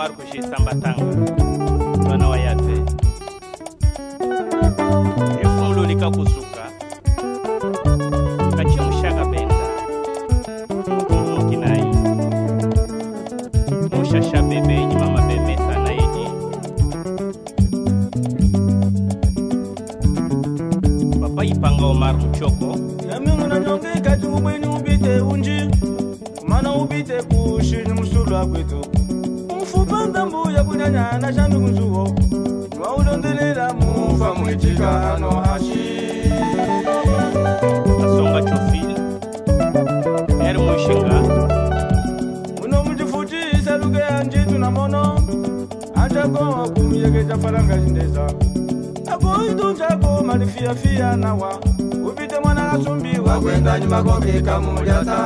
Omar Kushistambatanga mwana wa yate efumululika kusuka kachimushaga benda mukinayi mushasha bebe mama bemesa na eji papa ipanga Omar Muchoko yamingu na nyonge kati ubweni ubite unji mana ubite kushini musula kwetu mfupanda mbuya kunyanya na shambi kunzuo mwaulondelela mufa mwitika hano hashi asonga chofil eri mwishinga muno mjifuti saluke anji tunamono anjago kumyegeja faranga jindeza ako idunjago malifia nawa ubite mwana asumbi wakwenda nyuma kokika muliata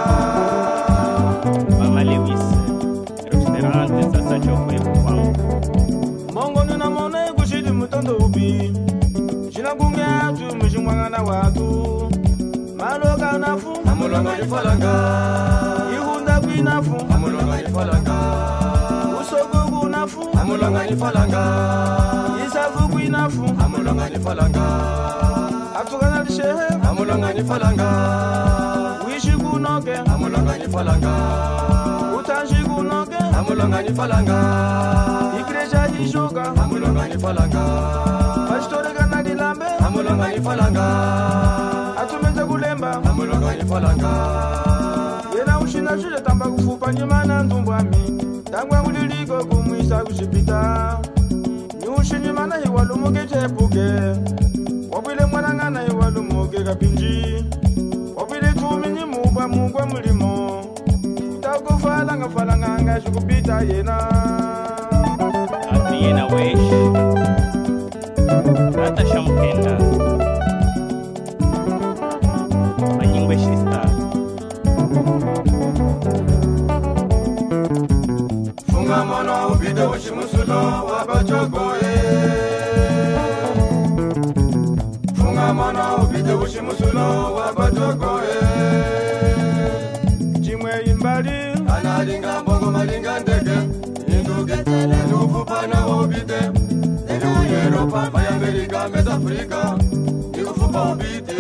Mama Lewis restaurante sasa chokwe kwangu mongo nuna mone kushidi mutondo ubi shina kunge atu mshimwangana watu maloka nafu amulonga nifalanga ihunda kwinafu amulonga nifalanga usogo kunafu amulonga nifalanga isafu kwinafu amulonga nifalanga atukana lishehe amulonga nifalanga wishi kunoke amulonga nifalanga utanshi kunoke amulonga nifalanga ikresha hishoka amulonga nifalanga pastorega na dilambe amulonga nifalanga atumeze kulemba amulonga nifalanga yena ushina shule tamba kufupa nyuma na ndumbwami tangwa kuliliko kumwisa kushipita nyushi nyuma na hiwalumuke chepuke wabwile mwanangana hiwalumuke kapinji wabwile tuminyi mugwa mulimo utakufalanga falanga shukupita yena ati yena wesh ata shamkenda anyingwe shista funga mono ubide ushimusulo wabachokoe funga mono ubide ushimusulo wabachokoe chimwe imbali analinga mbongo malinga ndege induketele nufupana ubide elu Europa maya Amerika meza Afrika nikufupa ubide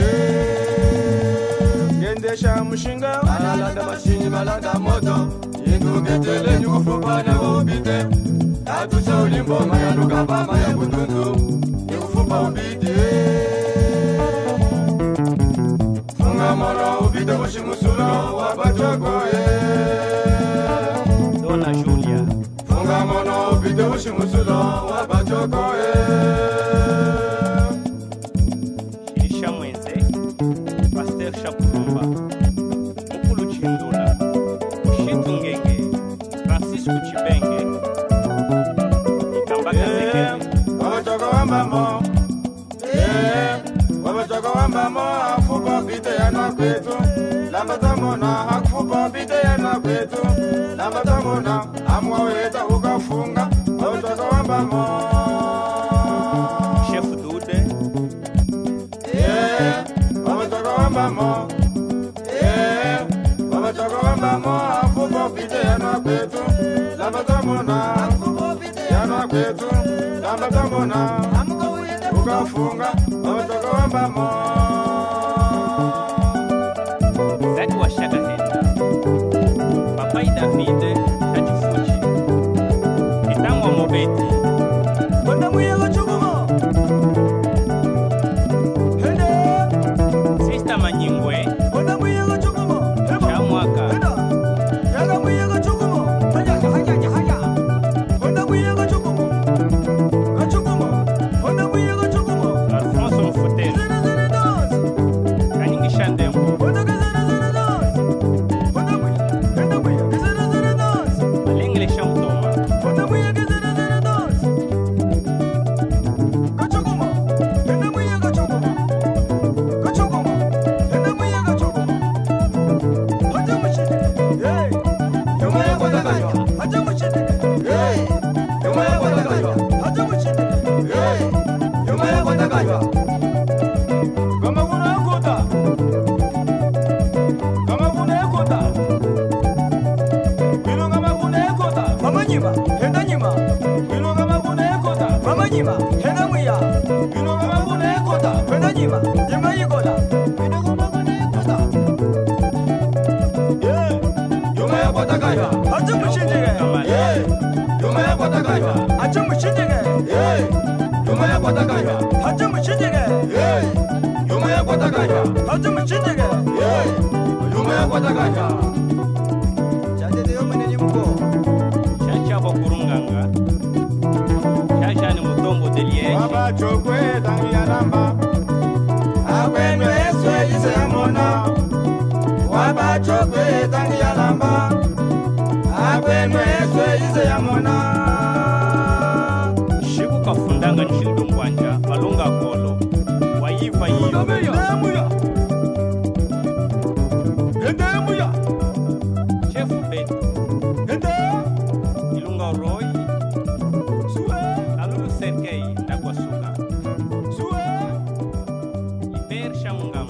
gendesha mushinga alalanda mashini malanda moto induketele nikufupa ubide atusha ulimbo maya lukapa maya kutundu nikufupa ubide funga mono ubide ushimusulo wabachokoe Dona Julia funga mono ubide ushimusulo wabachokoe Shirisha mwenze Pasteur Shakurumba Mukulu Chindula Shitu Ngenge Francisco Chibenge Ikambaka Sekeri wabachoko wambamo wabachoko wambamo afupa bite yana kwetu lambatamona hakufupa bite yana kwetu lambatamona amwaweta ukafunga wabachoko wambamo Chef Dude wabachoko wambamo wabachoko wambamo afupa bite yana kwetu lambatamona hakufupa bite yana kwetu lambatamona ukafunga wabachoko wambamo Zaki wa Shaka Henda Papai Davide Shachifuchi Kitangwa Mobeti Wanda muyego chukuma Hende Sister Manyingwe Wanda muyego chukuma Chamwaka Yaga muyego chukuma Haya Wanda muyego chukuma Kachukuma Wanda muyego chukuma Alfonso Mfutelu Zene dos Kaningi Shandembo Wanda dos Wanda muye Hende muye Zene dos nyima hena mwiya ino mabune kota kwenda nyima nyima yikola ino mabune kota yuma ya kota kaya hatu mshindike yuma ya kota kaya hatu mshindike yuma ya kota kaya hatu mshindike yuma ya kota kaya hatu mshindike yuma ya kota kaya chate de yoma ni mko chacha bakurunganga chacha ni mutombo delie baba chokwe tangi alamba akwenu eswe ise mona baba chokwe tangi alamba akwenu eswe ise mona shiku kafundanga nshildo ngwanja malunga kolo wayifa yiyo chef beto ilunga roy alulu serkei ndagwasuka iber shamunga